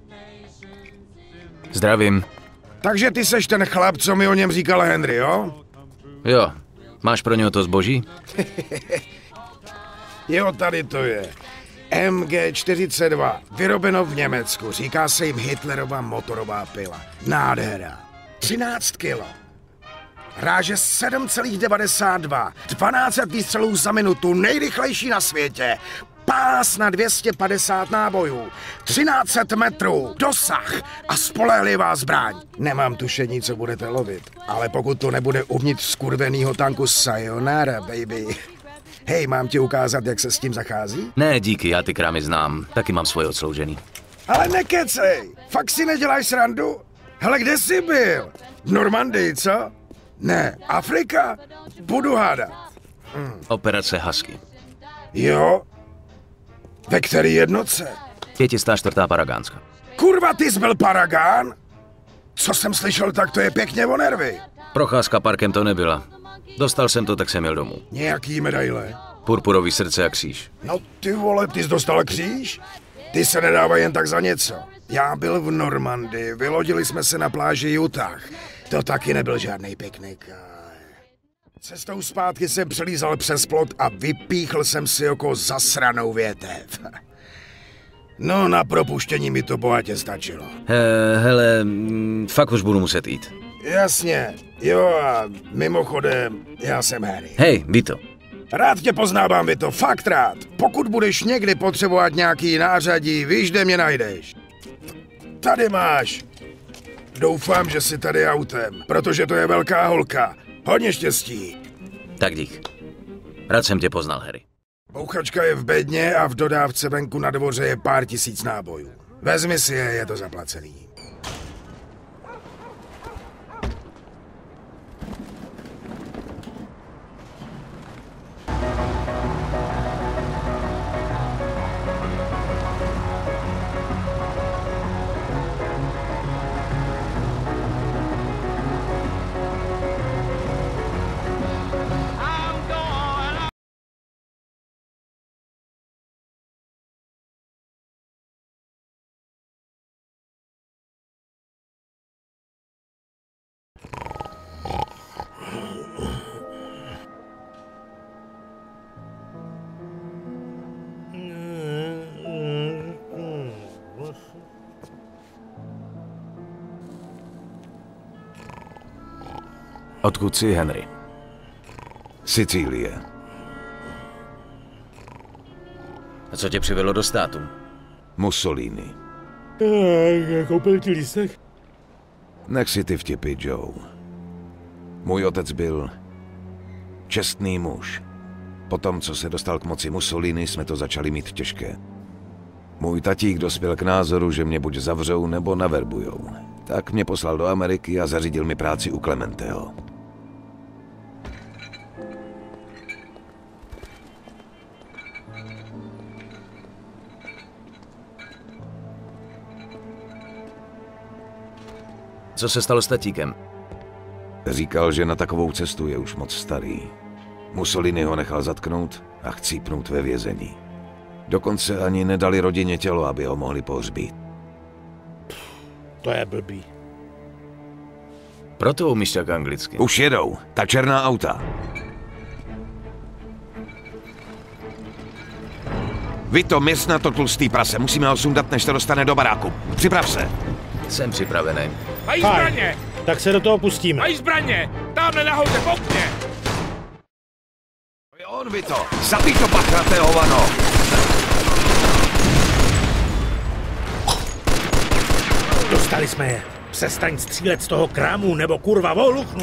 Zdravím. Takže ty seš ten chlap, co mi o něm říkal Henry, jo? Jo. Máš pro něho to zboží? Jo, tady to je. MG42. Vyrobeno v Německu. Říká se jim Hitlerova motorová pila. Nádhera. 13 kilo. Ráže 7,92. 12 výstřelů za minutu. Nejrychlejší na světě. Pás na 250 nábojů. 1300 metrů. Dosah. A spolehlivá zbraň. Nemám tušení, co budete lovit. Ale pokud to nebude uvnitř skurvenýho tanku sayonara, baby. Hej, mám ti ukázat, jak se s tím zachází? Ne, díky, já ty krámy znám. Taky mám svoje odsloužený. Ale nekecej. Fakt si neděláš srandu? Hele, kde jsi byl? V Normandii, co? Ne, Afrika? Budu hádat. Operace Husky. Jo? Ve který jednotce? 504. Paragánska. Kurva, ty jsi byl Paragán? Co jsem slyšel, tak to je pěkně o nervy. Procházka parkem to nebyla. Dostal jsem to, tak jsem jel domů. Nějaký medaile? Purpurový srdce a kříž. No ty vole, ty jsi dostal kříž? Ty se nedávají jen tak za něco. Já byl v Normandii, vylodili jsme se na pláži Utah. To taky nebyl žádný piknik. Cestou zpátky jsem přelízal přes plot a vypíchl jsem si jako zasranou větev. No, na propuštění mi to bohatě stačilo. Hele, fakt už budu muset jít. Jasně, jo a mimochodem, já jsem Harry. Hej, Vito. Rád tě poznávám, Vito, fakt rád. Pokud budeš někdy potřebovat nějaký nářadí, víš, kde mě najdeš. Tady máš. Doufám, že jsi tady autem, protože to je velká holka. Hodně štěstí. Tak dík. Rád jsem tě poznal, Harry. Bouchačka je v bedně a v dodávce venku na dvoře je pár tisíc nábojů. Vezmi si je to zaplacený. Odkud jsi, Henry? Sicílie. A co tě přivedlo do státu? Mussolini. Koupil ti lístek? Nech si ty vtipy, Joe. Můj otec byl čestný muž. Potom, co se dostal k moci Mussolini, jsme to začali mít těžké. Můj tatík dospěl k názoru, že mě buď zavřou, nebo naverbujou. Tak mě poslal do Ameriky a zařídil mi práci u Clementeho. Co se stalo s tatíkem? Říkal, že na takovou cestu je už moc starý. Mussolini ho nechal zatknout a chcípnout ve vězení. Dokonce ani nedali rodině tělo, aby ho mohli pohřbít. To je blbý. Proto umíš tak anglicky. Už jedou, ta černá auta. Vito, měř na to tlustý prase, musíme ho sundat, než se dostane do baráku. Připrav se. Jsem připravený. Mají zbraně! Tak se do toho pustíme. Mají zbraně! Tamhle nahoře, v okně! To je on, Vito! Zabij to pachraté hovano! Dostali jsme je. Přestaň střílet z toho krámu, nebo kurva voluchnu.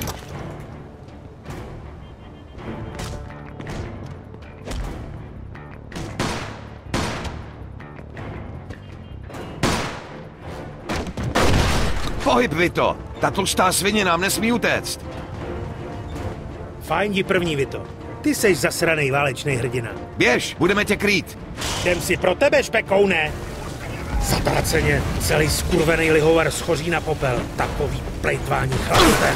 Pohyb, Vito! Ta tlustá svině nám nesmí utéct! Fajn jdi první, Vito. Ty seš zasranej válečnej hrdina. Běž, budeme tě krýt! Jdem si pro tebe, špekoune! Zatraceně, celý skurvený lihovar schoří na popel. Takový plejtvání chlapem.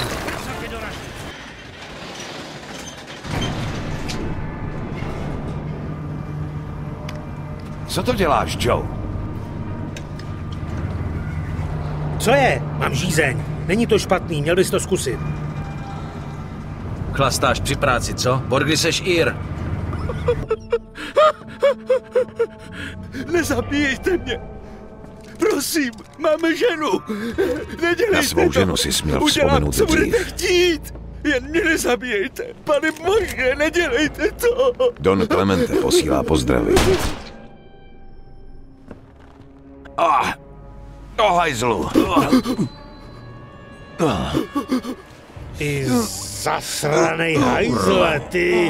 Co to děláš, Joe? Co je? Mám žízeň. Není to špatný, měl bys to zkusit. Chlastáš při práci, co? Od kdy seš Ir? Nezabíjejte mě. Prosím, máme ženu. Nedělejte Na svou to. ženu si směl Udělám, vzpomenout co budete dřív. chtít. Jen mě nezabíjejte. Pane Bože, nedělejte to. Don Clemente posílá pozdravy. O hajzlu. Ty zasranej hajzle, ty.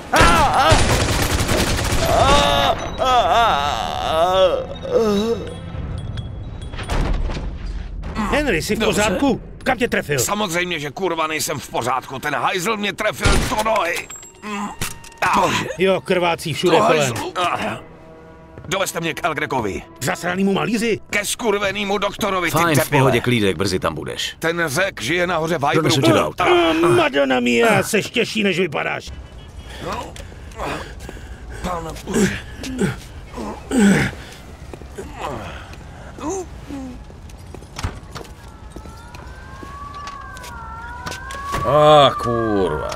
Henry, jsi v pořádku? Kam tě trefil? Samozřejmě, že kurva nejsem v pořádku. Ten hajzl mě trefil do nohy. Jo, krvácí všude kolem. Dovezte mě k El Grecovi. K zasranýmu malíři? Ke skurvenýmu doktorovi, ty Fajn, v debile. pohodě, klídek, brzy tam budeš. Ten Řek žije nahoře v Donesu tě do Hybru. auta. Madonna mia, seš těžší, než vypadáš. Kurva.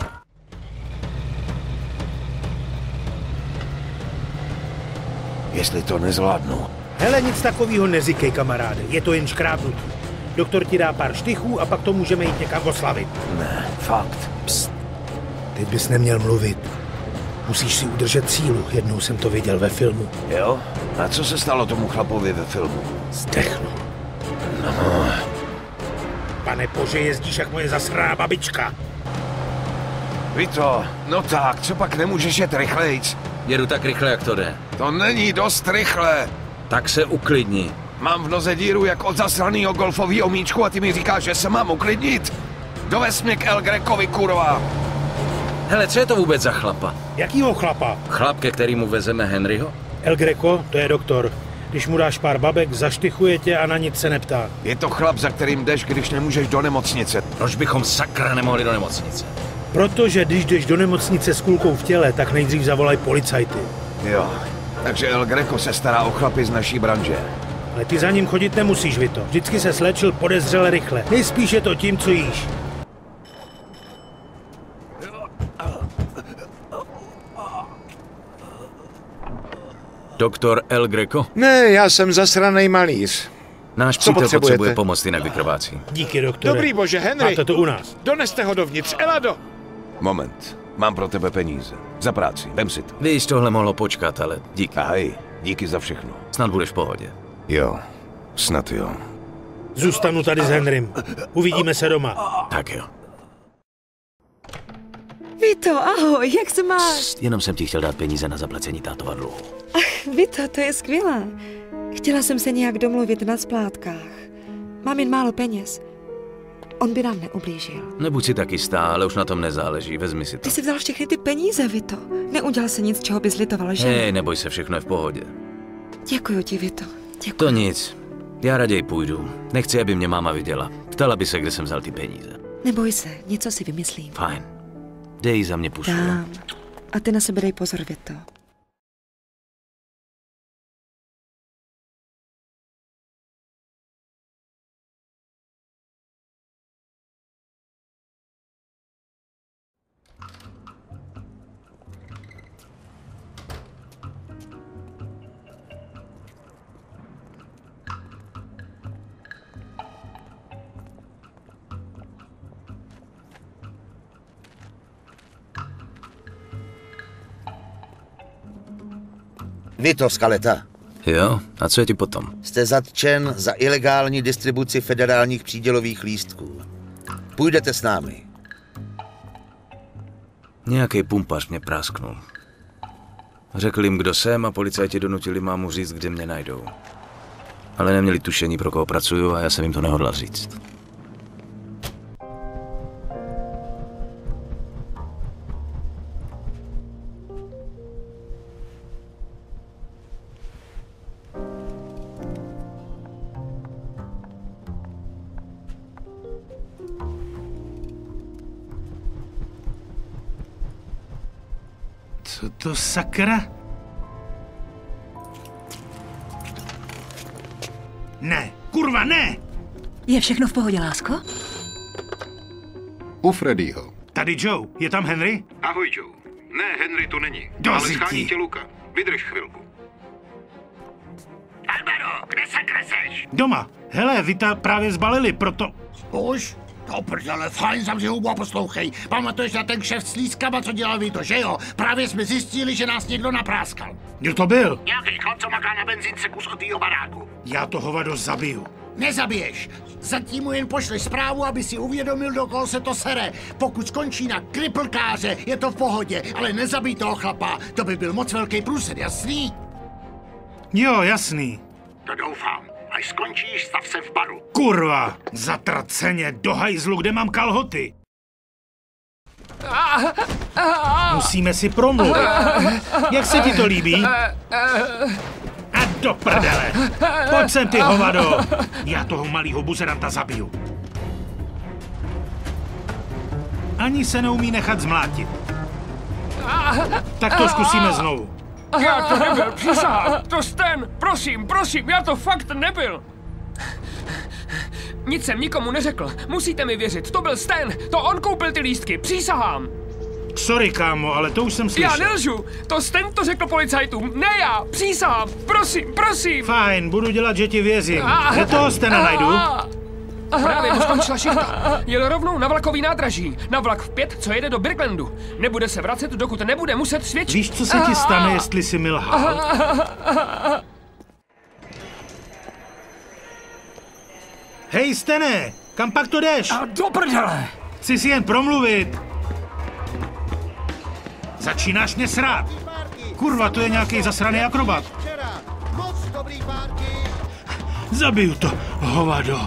Jestli to nezvládnu. Hele, nic takového neříkej, kamaráde. Je to jen škrábnutí. Doktor ti dá pár štychů a pak to můžeme jít někam oslavit. Ne, fakt. Ty bys neměl mluvit. Musíš si udržet sílu. Jednou jsem to viděl ve filmu. Jo? A co se stalo tomu chlapovi ve filmu? Zdechnul. Pane bože, jezdíš jak moje zasraná babička. Vito, no tak, co pak nemůžeš jet rychlejc? Jedu tak rychle, jak to jde. To není dost rychle. Tak se uklidni. Mám v noze díru jak od zasranýho golfového míčku a ty mi říkáš, že se mám uklidnit? Dovez mě k El Grecovi, kurva. Hele, co je to vůbec za chlapa? Jakýho chlapa? Chlap, ke kterému vezeme Henryho? El Greco, to je doktor. Když mu dáš pár babek, zaštychuje tě a na nic se neptá. Je to chlap, za kterým jdeš, když nemůžeš do nemocnice. Proč bychom sakra nemohli do nemocnice? Protože když jdeš do nemocnice s kulkou v těle, tak nejdřív zavolaj policajty. Jo, takže El Greco se stará o chlapy z naší branže. Ale ty za ním chodit nemusíš, Vito. Vždycky se slečil podezřele rychle. Nejspíš je to tím, co jíš. Doktor El Greco? Ne, já jsem zasranej malíř. Náš Co přítel potřebujete? potřebuje pomoc, jinak vykrvácí. Díky, doktore. Dobrý bože, Henry. Máte to u nás. Doneste ho dovnitř, Elado. Moment, mám pro tebe peníze. Za práci, vem si to. Víš, tohle mohlo počkat, ale díky. Ahoj, díky za všechno. Snad budeš v pohodě. Jo, snad jo. Zůstanu tady s Henrym. Uvidíme se doma. Tak jo. Vito, ahoj, jak se máš? Jenom jsem ti chtěl dát peníze na zaplacení tátova dluhu. Vito, to je skvělé. Chtěla jsem se nějak domluvit na splátkách. Mám jen málo peněz. On by nám neublížil. Nebuď si tak jistá, ale už na tom nezáleží, vezmi si to. Ty jsi vzal všechny ty peníze, Vito. Neudělal se nic, čeho bys litoval, že? Hej, neboj se, všechno je v pohodě. Děkuji ti, Vito. Děkuji. To nic. Já raději půjdu. Nechci, aby mě máma viděla. Ptala by se, kde jsem vzal ty peníze. Neboj se, něco si vymyslím. Fajn. Dej za mě pusu. Dám. A ty na sebe dej pozor, Vito. Vito Scaletta, Jo? A co je ti potom? jste zatčen za ilegální distribuci federálních přídělových lístků. Půjdete s námi. Nějaký pumpař mě prásknul. Řekl jim, kdo jsem, a policajti donutili mámu říct, kde mě najdou. Ale neměli tušení, pro koho pracuju, a já jsem jim to nehodlal říct. Co to sakra? Ne, kurva, ne! Je všechno v pohodě, lásko? U Freddyho. Tady Joe, je tam Henry? Ahoj, Joe. Ne, Henry tu není. Do ale zítí. schání tě Luka. Vydrž chvilku. Albero, kde se kreseš? Doma. Hele, vy ta právě zbalili, proto... Už? To prdele, fajn, zavři hubu a poslouchej. Pamatuješ na ten kšeft s lískama, co dělal Vito, že jo? Právě jsme zjistili, že nás někdo napráskal. Kdo to byl? Nějaký chlap, co maká na benzínce kus od týho baráku. Já to hovado zabiju. Nezabiješ. Zatím mu jen pošleš zprávu, aby si uvědomil, do koho se to sere. Pokud skončí na kriplkáře, je to v pohodě, ale nezabij toho chlapa. To by byl moc velký průser, jasný? Jo, jasný. To doufám. Až skončíš, stav se v baru. Kurva, zatraceně, do hajzlu, kde mám kalhoty. Musíme si promluvit. Jak se ti to líbí? A do prdele. Pojď sem, ty hovado. Já toho malýho buzeranta zabiju. Ani se neumí nechat zmlátit. Tak to zkusíme znovu. Já to nebyl, přísahám. To Stan, prosím, já to fakt nebyl. Nic jsem nikomu neřekl, musíte mi věřit, to byl Stan, to on koupil ty lístky, přísahám. Sorry, kámo, ale to už jsem slyšel. Já nelžu, to Stan to řekl policajtům, ne já, přísahám, prosím. Fajn, budu dělat, že ti věřím. Kde toho Stana najdu? Právě mu skončila šichta. Jel rovnou na vlakový nádraží. Na vlak v 5, co jede do Birklandu. Nebude se vracet, dokud nebude muset svědčit. Víš, co se ti stane, jestli jsi mi lhal? Hej, Stane, kam pak to jdeš? Do prdele. Chci si jen promluvit. Začínáš mě srát. Kurva, to je nějaký zasraný akrobat. Zabiju to, hovado.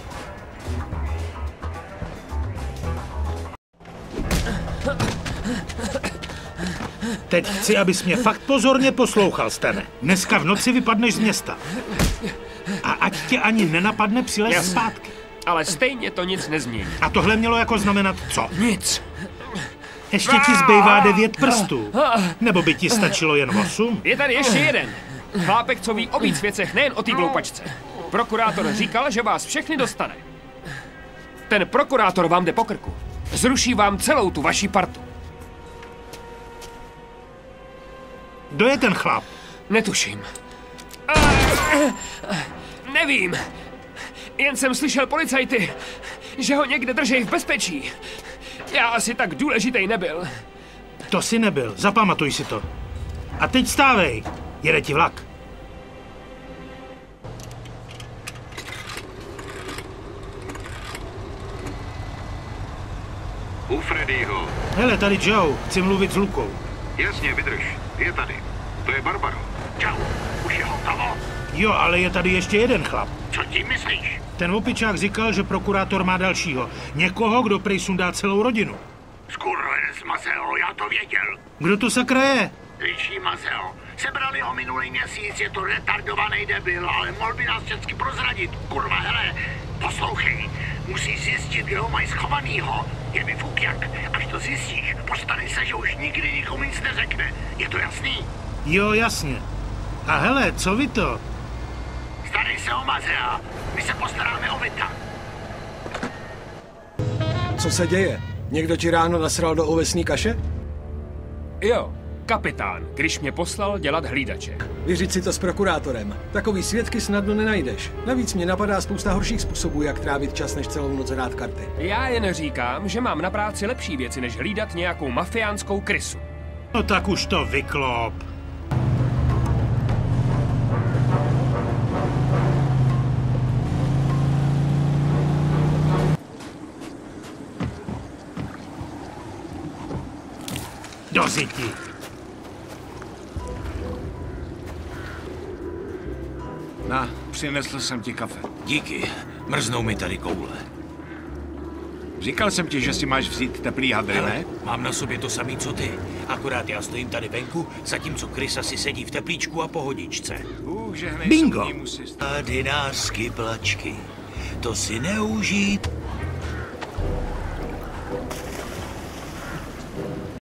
Teď chci, abys mě fakt pozorně poslouchal, Stane. Dneska v noci vypadneš z města. A ať tě ani nenapadne přilez zpátky. Ale stejně to nic nezmění. A tohle mělo jako znamenat co? Nic. Ještě ti zbývá 9 prstů. Nebo by ti stačilo jen 8? Je tady ještě jeden. Chlápek, co ví o víc věcech, nejen o té gloupačce. Prokurátor říkal, že vás všechny dostane. Ten prokurátor vám jde po krku. Zruší vám celou tu vaši partu. Kdo je ten chlap? Netuším. Nevím. Jen jsem slyšel policajty, že ho někde držej v bezpečí. Já asi tak důležitý nebyl. To si nebyl, zapamatuj si to. A teď stávej, jede ti vlak. U Freddyho. Hele, tady Joe, chci mluvit s Lukou. Jasně, vydrž. Je tady. To je Barbaro. Čau, už je hotovo? Jo, ale je tady ještě jeden chlap. Co tím myslíš? Ten opičák říkal, že prokurátor má dalšího. Někoho, kdo prej sundá celou rodinu. Skurvenec Mazeo, já to věděl. Kdo to sakra je? Liší Mazeo. Sebrali ho minulý měsíc, je to retardovaný debil, ale mohl by nás všechny prozradit. Kurva, hele, poslouchej. Musíš zjistit, kde ho mají schovanýho. Je mi fuk jak. Až to zjistíš, postane se, že už nikdy nikomu nic neřekne. Je to jasný? Jo, jasně. A hele, co vy to? Starej se o Mazea. My se postaráme o Vita. Co se děje? Někdo ti ráno nasral do ovesní kaše? Jo, kapitán, když mě poslal dělat hlídače. Vyřiď si to s prokurátorem. Takový svědky snadno nenajdeš. Navíc mě napadá spousta horších způsobů, jak trávit čas, než celou noc hrát karty. Já jen říkám, že mám na práci lepší věci, než hlídat nějakou mafiánskou krysu. No tak už to vyklop. Do zítí. Na, přinesl jsem ti kafe. Díky, mrznou mi tady koule. Říkal jsem ti, že si máš vzít teplý hadry, ne? Mám na sobě to samý, co ty. Akorát já stojím tady venku, zatímco Krysa si sedí v teplíčku a pohodičce. Bingo! Dinářsky plačky. To si neužít.